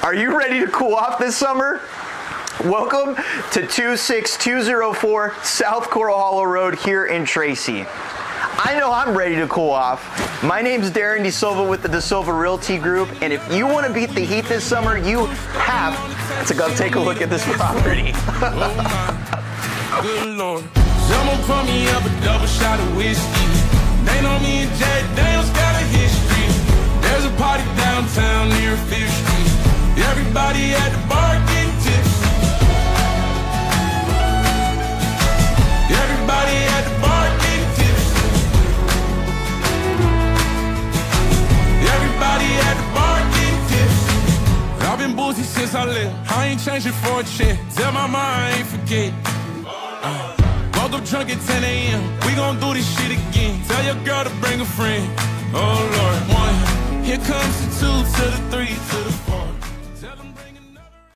Are you ready to cool off this summer? Welcome to 26204 South Coral Hollow Road here in Tracy. I know I'm ready to cool off. My name's Darren DeSilva with the DeSilva Realty Group, and if you want to beat the heat this summer, you have to go take a look at this property. Good Lord. Someone pour me up a double shot of whiskey. They know me and Jack Daniels got a history. There's a party downtown near 5th Street. Everybody at the bar getting tips. Everybody at the bar getting tips. Everybody at the bar getting tips. I've been boozy since I left. I ain't changing for a check. Tell my mom I ain't forget. Woke up drunk at 10 a.m. We gon' do this shit again. Tell your girl to bring a friend. Oh Lord, 1. Here comes the 2 to the